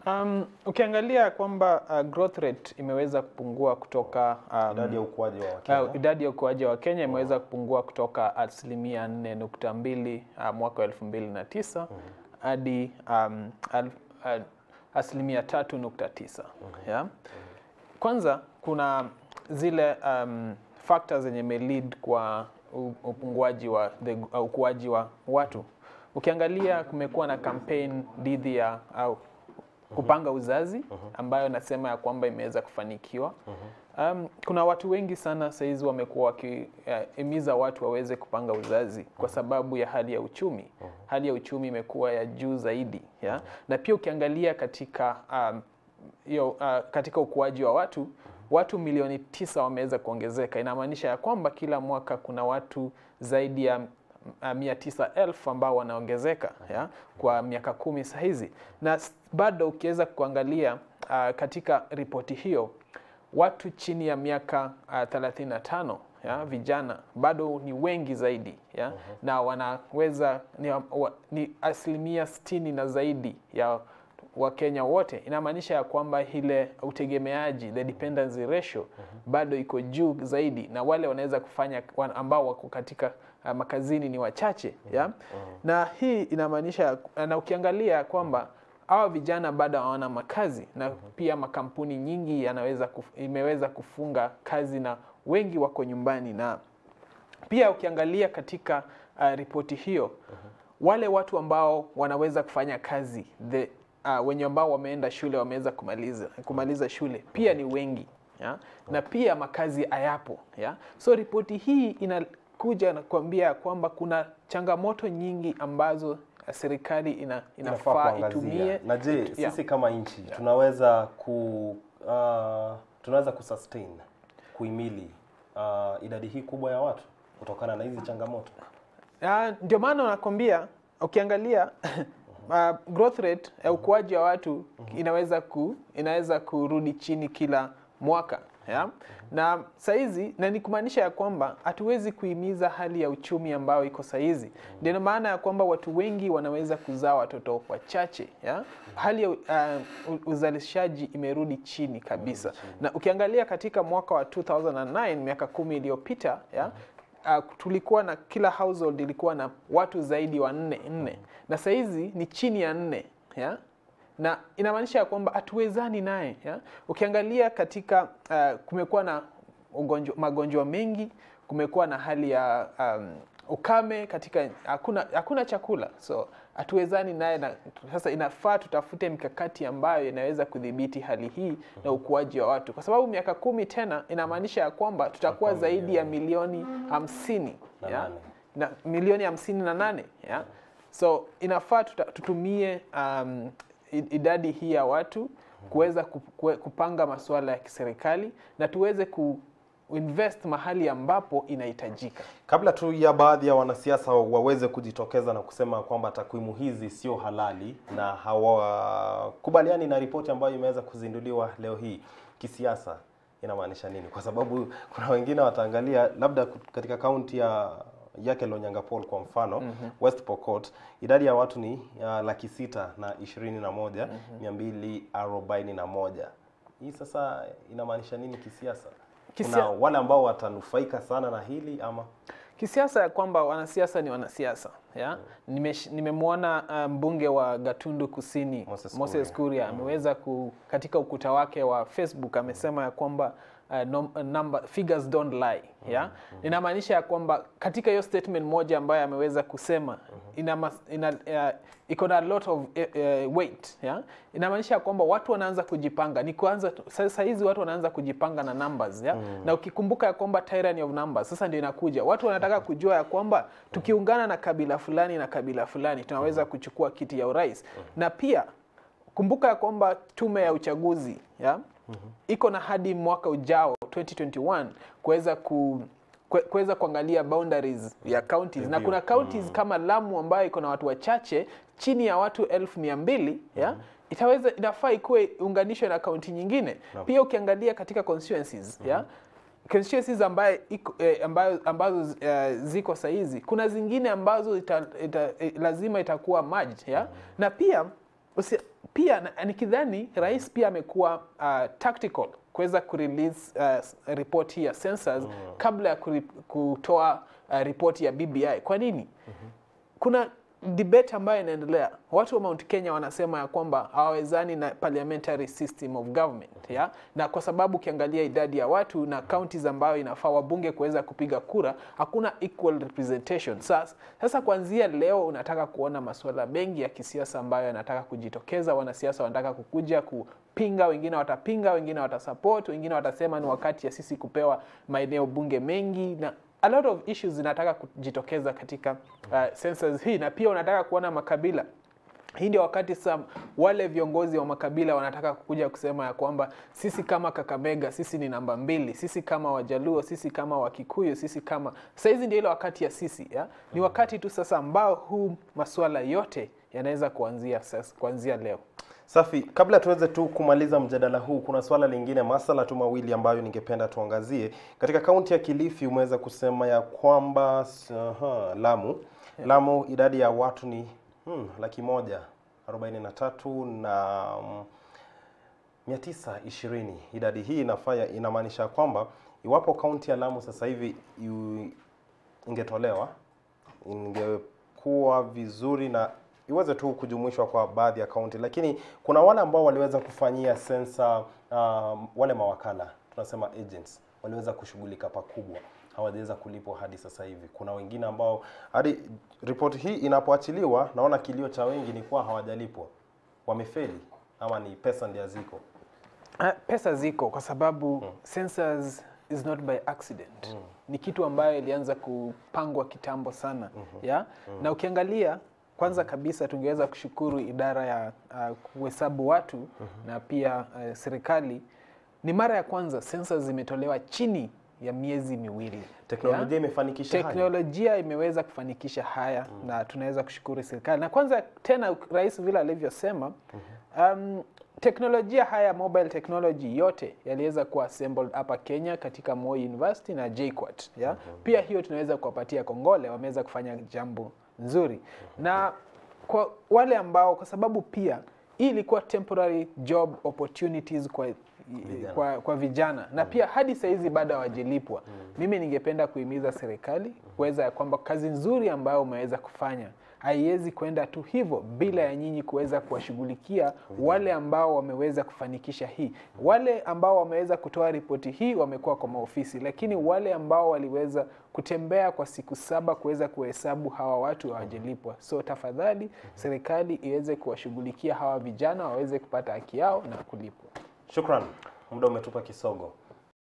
Ukiangalia kwamba growth rate imeweza kupungua kutoka idadi ya ukuaji wa Kenya imeweza kupungua kutoka 4.2 mwaka 2009 hadi 3.9. Kwanza kuna zile factors zenye lead kwa ukuaji wa watu. Ukiangalia kumekuwa na campaign dhidi ya kupanga uzazi ambayo nasema ya kwamba imeweza kufanikiwa. Kuna watu wengi sana saizi wamekuwa wakihimiza watu waweze kupanga uzazi kwa sababu ya hali ya uchumi. Hali ya uchumi imekuwa ya juu zaidi, ya? Na pia ukiangalia katika ukuaji wa watu milioni 9 wameweza kuongezeka. Inamaanisha ya kwamba kila mwaka kuna watu zaidi ya 900,000 ambao wanaongezeka, ya, kwa miaka 10 sasa hizi. Na bado ukiweza kuangalia katika ripoti hiyo, watu chini ya miaka 35, ya, vijana bado ni wengi zaidi, ya, na wanaweza ni 60% na zaidi ya Wakenya wote. Inamaanisha ya kwamba ile utegemeaji, the dependency ratio, bado iko juu zaidi, na wale wanaweza kufanya ambao wako katika makazini ni wachache, ya. Na hii inamaanisha, na ukiangalia kwamba hawa vijana bado hawana makazi, na pia makampuni nyingi imeweza kufunga kazi na wengi wako nyumbani. Na pia ukiangalia katika ripoti hiyo, wale watu ambao wanaweza kufanya kazi, wenye ambao wameenda shule wameweza kumaliza shule pia ni wengi, ya? Na pia makazi hayapo, ya? So ripoti hii inakuja na kuambia kwamba kuna changamoto nyingi ambazo serikali inafaa itumie. Na je, sisi kama nchi tunaweza kusustain, kuhimili idadi hii kubwa ya watu kutokana na hizi changamoto? Ndio maana nakwambia ukiangalia growth rate ya ukuaji wa watu inaweza kurudi chini kila mwaka, ya? Na saizi, na ni kumaanisha ya kwamba hatuwezi kuhimiza hali ya uchumi ambayo iko saizi. Ndio maana ya kwamba watu wengi wanaweza kuzaa watoto wachache, ya? Hali ya uzalishaji imerudi chini kabisa. Na ukiangalia katika mwaka wa 2009, miaka 10 iliyopita, ya, tulikuwa na kila household ilikuwa na watu zaidi wa 4. Na saizi ni chini ya 4, ya? Na inamaanisha kwamba hatuwezani naye, ya? Ukiangalia katika kumekuwa na magonjwa mengi, kumekuwa na hali ya ukame, katika hakuna chakula. So hatuwezani naye, na sasa inafaa tutafute mikakati ambayo inaweza kudhibiti hali hii na ukuaji wa watu. Kwa sababu miaka 10 tena inamaanisha ya kwamba tutakuwa zaidi ya milioni 50, ya? Na milioni 58, ya? So inafaa tutumie idadi hii ya watu kuweza kupanga masuala ya kiserikali, na tuweze kuinvest mahali ambapo inahitajika. Kabla tu ya baadhi ya wanasiasa waweze kujitokeza na kusema kwamba takwimu hizi sio halali na hawakubaliani na ripoti ambayo imeweza kuzinduliwa leo hii, kisiasa inamaanisha nini? Kwa sababu kuna wengine wataangalia labda katika kaunti yake Lonyangapuo kwa mfano, West Pokot, idadi ya watu ni 621,241. Hii sasa inamaanisha nini kisiasa? Kuna wale ambao watanufaika sana na hili ama? Kisiasa ya kwamba wanasiasa ni wanasiasa, ya? Nimemwona mbunge wa Gatundu Kusini, Moses Kuria, ameweza katika ukuta wake wa Facebook amesema ya kwamba figures don't lie, ya? Inamaanisha ya kwamba katika hiyo statement moja ambayo ameweza kusema iko na a lot of weight, ya? Inamaanisha ya kwamba watu wanaanza kujipanga, ni kuanza sasa hizi watu wanaanza kujipanga na numbers, ya? Na ukikumbuka ya kwamba tyranny of numbers sasa ndio inakuja. Watu wanataka kujua ya kwamba tukiungana na kabila fulani na kabila fulani tunaweza kuchukua kiti ya urais. Na pia kumbuka ya kwamba tume ya uchaguzi, ya, iko na hadi mwaka ujao 2021 kuweza kuangalia boundaries ya counties. Na kuna counties kama Lamu ambayo iko na watu wachache chini ya watu 1,200, ya, inafaa ikuwe unganishwe na county nyingine. Pia ukiangalia katika constituencies, ya, constituencies ambazo ziko saizi, kuna zingine ambazo lazima itakuwa merged, ya? Na pia Pia nikidhani rais pia amekuwa tactical kuweza kurelease report hii ya Census kabla ya kutoa report ya BBI. Kwa nini? Kuna debate ambayo inaendelea. Watu wa Mount Kenya wanasema ya kwamba hawawezani na parliamentary system of government, ya? Na kwa sababu ukiangalia idadi ya watu na counties ambayo inafaa wabunge kuweza kupiga kura, hakuna equal representation. Sasa kuanzia leo unataka kuona masuala mengi ya kisiasa ambayo yanataka kujitokeza. Wanasiasa wanataka kukuja kupinga, wengine watapinga, wengine watasupport, wengine watasema ni wakati ya sisi kupewa maeneo bunge mengi, na a lot of issues zinataka kujitokeza katika census hii. Na pia unataka kuona makabila. Hii ndio wakati wale viongozi wa makabila wanataka kukuja kusema ya kwamba sisi kama Kakamega, sisi ni namba 2, sisi kama Wajaluo, sisi kama Wakikuyu, sisi kama... Sasa hizi ndio ile wakati ya sisi, ya? Ni wakati tu sasa ambao huu masuala yote yanaweza kuanzia leo. Safi, kabla tuweze tu kumaliza mjadala huu, kuna swala lingine, masala tu mawili ambayo ningependa tuangazie. Katika kaunti ya Kilifi umeweza kusema ya kwamba Lamu idadi ya watu ni 143,920. Idadi hii inamaanisha kwamba iwapo kaunti ya Lamu sasa hivi ingetolewa, ingekuwa vizuri na iweze tu kujumuishwa kwa baadhi ya kaunti. Lakini kuna wale ambao waliweza kufanyia sensa, wale mawakala, tunasema agents, waliweza kushughulika pakubwa, hawajaweza kulipwa hadi sasa hivi. Kuna wengine ambao hadi report hii inapoachiliwa, naona kilio cha wengi ni kwa hawajalipwa. Wamefeli ama ni pesa ndio ziko? Pesa ziko kwa sababu census is not by accident. Ni kitu ambayo ilianza kupangwa kitambo sana, ya? Na ukiangalia, kwanza kabisa tungeweza kushukuru idara ya kuhesabu watu na pia serikali. Ni mara ya kwanza census zimetolewa chini ya miezi miwili. Teknolojia imefanikisha haya. Teknolojia imeweza kufanikisha haya na tunaweza kushukuru serikali. Na kwanza tena rais vile alivyosema, teknolojia haya, mobile technology yote yaliweza kuwa assembled hapa Kenya katika Moi University na JKUAT, ya? Pia hiyo tunaweza kuwapatia kongole, wameweza kufanya jambo nzuri. Na kwa wale ambao, kwa sababu pia hii ilikuwa temporary job opportunities kwa vijana, na pia hadi saa hizi bado hawajalipwa. Mimi ningependa kuhimiza serikali kuweza ya kwamba kazi nzuri ambayo umeweza kufanya haiwezi kwenda tu hivyo bila ya nyinyi kuweza kuwashughulikia wale ambao wameweza kufanikisha hii. Wale ambao wameweza kutoa ripoti hii wamekuwa kwa maofisi, lakini wale ambao waliweza kutembea kwa siku 7 kuweza kuhesabu hawa watu hawajalipwa. So tafadhali serikali iweze kuwashughulikia hawa vijana waweze kupata haki yao na kulipwa. Shukran. Muda umetupa kisogo.